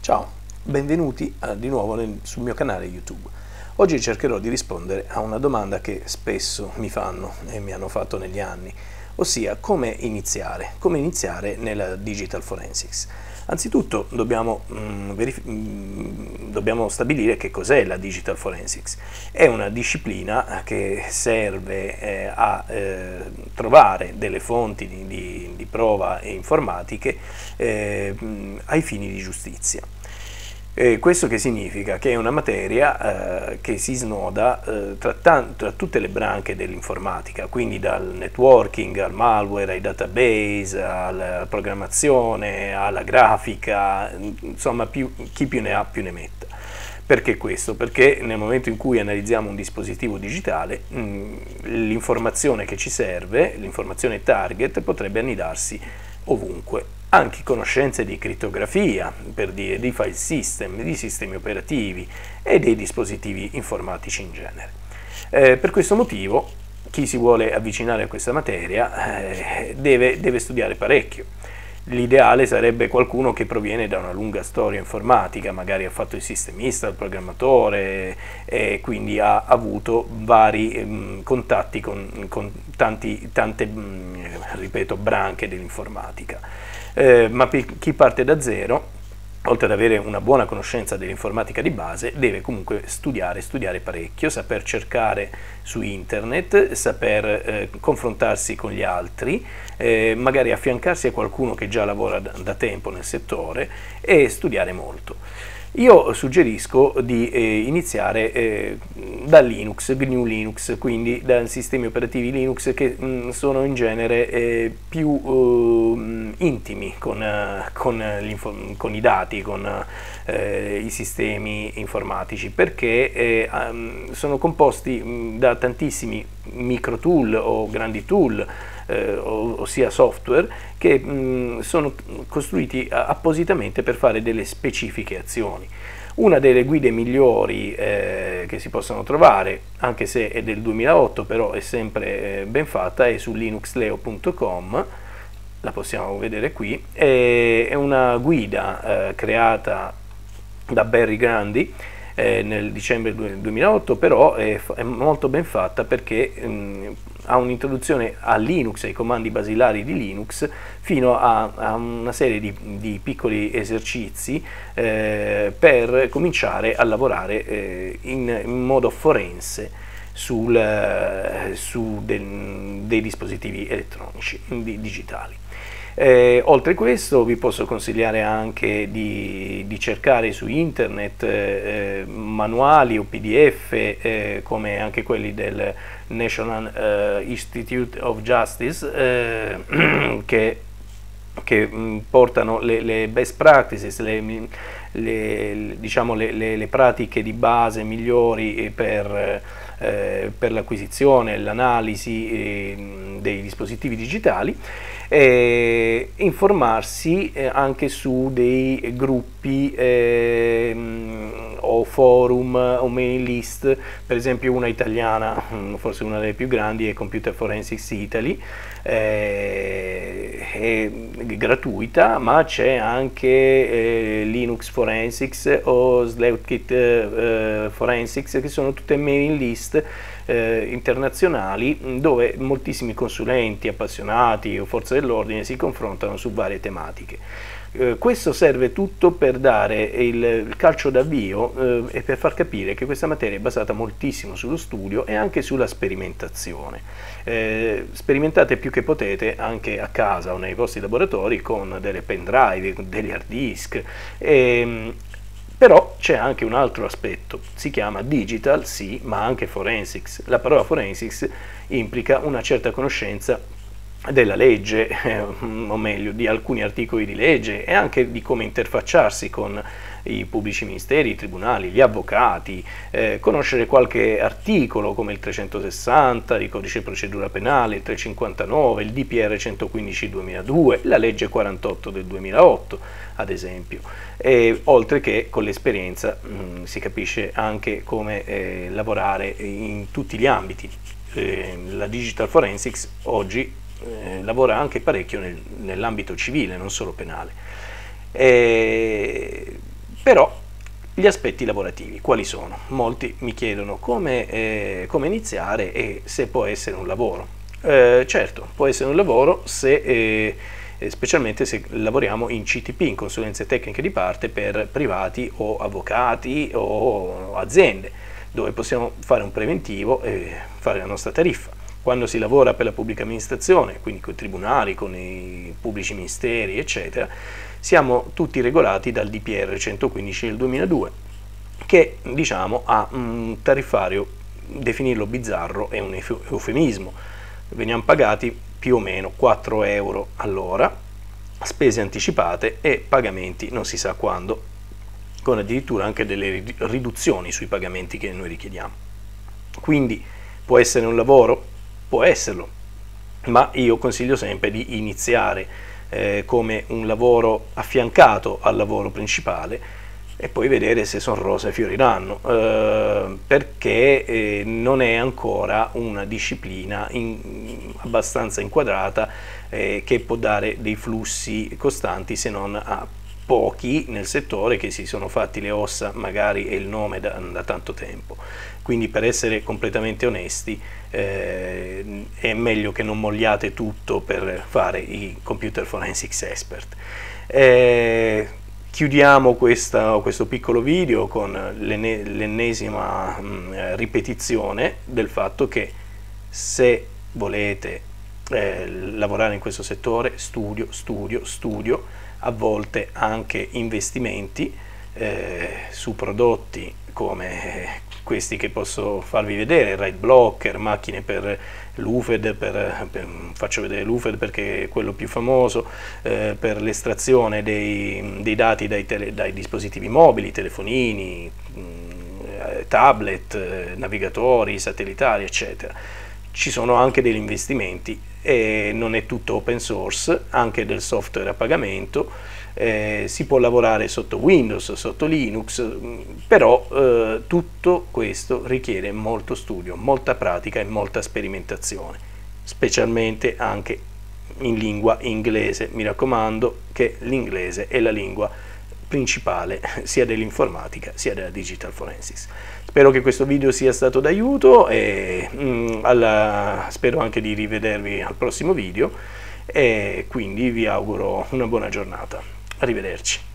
Ciao, benvenuti di nuovo sul mio canale YouTube. Oggi cercherò di rispondere a una domanda che spesso mi fanno e mi hanno fatto negli anni, ossia come iniziare nella Digital Forensics. Anzitutto dobbiamo stabilire che cos'è la Digital Forensics. È una disciplina che serve a trovare delle fonti di prova informatiche ai fini di giustizia. Questo che significa? Che è una materia che si snoda tra tutte le branche dell'informatica, quindi dal networking al malware, ai database, alla programmazione, alla grafica, insomma chi più ne ha più ne metta. Perché questo? Perché nel momento in cui analizziamo un dispositivo digitale, l'informazione che ci serve, l'informazione target, potrebbe annidarsi ovunque. Anche conoscenze di crittografia, per dire, di file system, di sistemi operativi e dei dispositivi informatici in genere. Per questo motivo chi si vuole avvicinare a questa materia deve studiare parecchio. L'ideale sarebbe qualcuno che proviene da una lunga storia informatica, magari ha fatto il sistemista, il programmatore e quindi ha avuto vari contatti con tante ripeto, branche dell'informatica. Ma per chi parte da zero, oltre ad avere una buona conoscenza dell'informatica di base, deve comunque studiare parecchio, saper cercare su internet, saper confrontarsi con gli altri, magari affiancarsi a qualcuno che già lavora da tempo nel settore e studiare molto. Io suggerisco di iniziare da Linux, GNU Linux, quindi da sistemi operativi Linux che sono in genere più intimi con i dati, con i sistemi informatici, perché sono composti da tantissimi micro tool o grandi tool, ossia software, che sono costruiti appositamente per fare delle specifiche azioni. Una delle guide migliori che si possono trovare, anche se è del 2008, però è sempre ben fatta, è su linuxleo.com, la possiamo vedere qui, è una guida creata da Barry Grandi nel dicembre 2008, però è molto ben fatta perché ha un'introduzione a Linux, ai comandi basilari di Linux, fino a una serie di piccoli esercizi per cominciare a lavorare in modo forense su dei dispositivi elettronici digitali. Oltre a questo vi posso consigliare anche di cercare su internet manuali o PDF come anche quelli del National Institute of Justice che portano le best practices, diciamo le pratiche di base migliori per l'acquisizione e l'analisi dei dispositivi digitali, e informarsi anche su dei gruppi o forum o mailing list. Per esempio una italiana, forse una delle più grandi, è Computer Forensics Italy, è gratuita, ma c'è anche Linux Forensics o Sleuthkit Forensics, che sono tutte mailing list internazionali dove moltissimi consulenti, appassionati o forze dell'ordine si confrontano su varie tematiche. Questo serve tutto per dare il calcio d'avvio e per far capire che questa materia è basata moltissimo sullo studio e anche sulla sperimentazione. Sperimentate più che potete anche a casa o nei vostri laboratori con delle pendrive, con degli hard disk. Però c'è anche un altro aspetto, si chiama digital, sì, ma anche forensics. La parola forensics implica una certa conoscenza della legge, o meglio di alcuni articoli di legge, e anche di come interfacciarsi con i pubblici ministeri, i tribunali, gli avvocati, conoscere qualche articolo come il 360, il codice di procedura penale, il 359, il DPR 115 2002, la legge 48 del 2008 ad esempio, e oltre che con l'esperienza si capisce anche come lavorare in tutti gli ambiti. La Digital Forensics oggi lavora anche parecchio nell'ambito civile, non solo penale. Però gli aspetti lavorativi quali sono? Molti mi chiedono come iniziare e se può essere un lavoro. Certo, può essere un lavoro se specialmente se lavoriamo in CTP, in consulenze tecniche di parte per privati o avvocati o aziende, dove possiamo fare un preventivo e fare la nostra tariffa. Quando si lavora per la pubblica amministrazione, quindi con i tribunali, con i pubblici ministeri, eccetera, siamo tutti regolati dal DPR 115 del 2002, che diciamo ha un tariffario, definirlo bizzarro è un eufemismo. Veniamo pagati più o meno 4 euro all'ora, spese anticipate e pagamenti non si sa quando, con addirittura anche delle riduzioni sui pagamenti che noi richiediamo. Quindi può essere un lavoro? Può esserlo, ma io consiglio sempre di iniziare come un lavoro affiancato al lavoro principale e poi vedere se sono rose e fioriranno, perché non è ancora una disciplina abbastanza inquadrata che può dare dei flussi costanti, se non a pochi nel settore che si sono fatti le ossa magari e il nome da tanto tempo. Quindi, per essere completamente onesti, è meglio che non mogliate tutto per fare i computer forensics expert. Chiudiamo questo piccolo video con l'ennesima ripetizione del fatto che se volete lavorare in questo settore, studio, a volte anche investimenti su prodotti come questi che posso farvi vedere, Ride Blocker, macchine per l'UFED, faccio vedere l'UFED perché è quello più famoso, per l'estrazione dei dati dai dispositivi mobili, telefonini, tablet, navigatori, satellitari, eccetera. Ci sono anche degli investimenti e non è tutto open source, anche del software a pagamento. Si può lavorare sotto Windows, sotto Linux, però tutto questo richiede molto studio, molta pratica e molta sperimentazione, specialmente anche in lingua inglese. Mi raccomando che l'inglese è la lingua principale sia dell'informatica sia della digital forensics. Spero che questo video sia stato d'aiuto e spero anche di rivedervi al prossimo video e quindi vi auguro una buona giornata. Arrivederci.